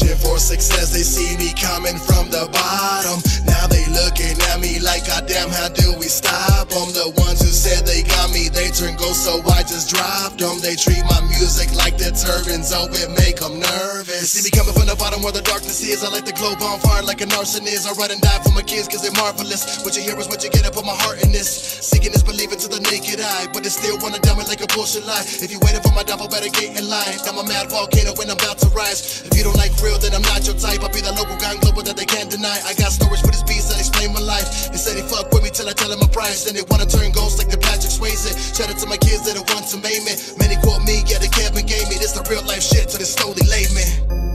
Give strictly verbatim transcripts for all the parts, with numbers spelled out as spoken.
reaching for success, they see me coming from the bottom. Now they looking at me like, goddamn, how do we stop them? The ones who said they got me, they turn ghost, so I just dropped them. They treat my music like the turbans, oh, it make them nervous. You see me coming from the bottom where the darkness is. I like the globe on fire like an arsonist. I ride and die for my kids cause they're marvelous. What you hear is what you get, I put my heart in this. Seeking is believing to the naked eye, but they still wanna dumb it like a bullshit lie. If you waiting for my downfall, better get in line. I'm a mad volcano when I'm about to rise. If you don't like real, then I'm not your type. I'll be that local guy global that they can't deny. I got stories for this beast that explain my life. They say they fuck with me till I tell them my price. Then they wanna turn ghosts like the Patrick Swayze. Shout out to my kids that are want to make me. Many quote me, yeah, the Kevin gave me. This the real life shit till they slowly laid me.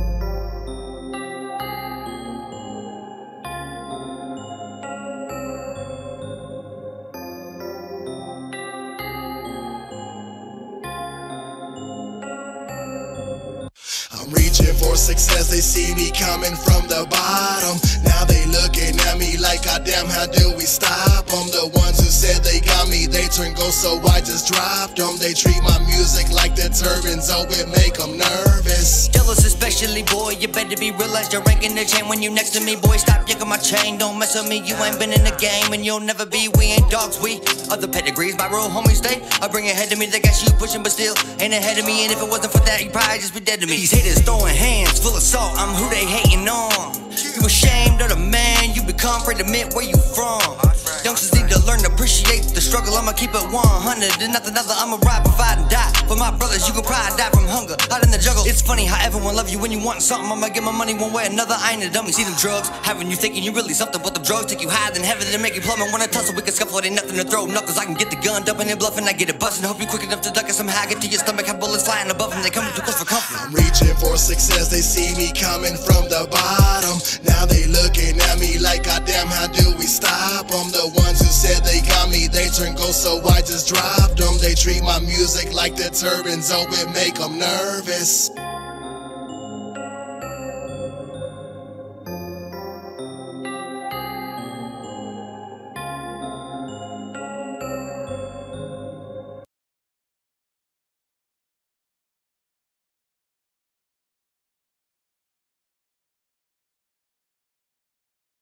I'm reaching for success, they see me coming from the bottom. Now they looking at me like, goddamn, how do we stop them? The ones who said they got me, they turn ghost, so I just dropped them. They treat my music like the turbans, oh, it make them nervous. Jealous especially, boy, you better be realized you're ranking the chain when you next to me, boy. Stop yanking my chain, don't mess with me, you ain't been in the game and you'll never be. We ain't dogs, we other pedigrees, my real homies stay. I bring it ahead of me, they got you pushing but still ain't ahead of me. And if it wasn't for that, you probably just be dead to me. These haters throwing hands full of salt, I'm who they hating on. You ashamed of the man you become, afraid to admit where you from. Youngsters need to learn to appreciate the struggle. I'ma keep it one hundred and nothing other. I'ma ride, provide, and die for my brothers. You can probably die from hunger out in the jungle. It's funny how everyone love you when you want something. I'ma get my money one way or another. I ain't a dummy. See them drugs having you thinking you really something, but the drugs take you higher than heaven. They make you plummet. Wanna tussle, we can scuffle. It ain't nothing to throw knuckles. I can get the gun dumping and bluffing. I get it busting. Hope you quick enough to duck it. Somehow I get to your stomach. Have bullets flying above them. They coming too close for comfort. I'm reaching for success, they see me coming from the bottom. Now they looking at me like, goddamn, how do we stop them? The ones who said they got me, they turn ghost, so I just dropped them. They treat my music like the turbans, oh, it make them nervous.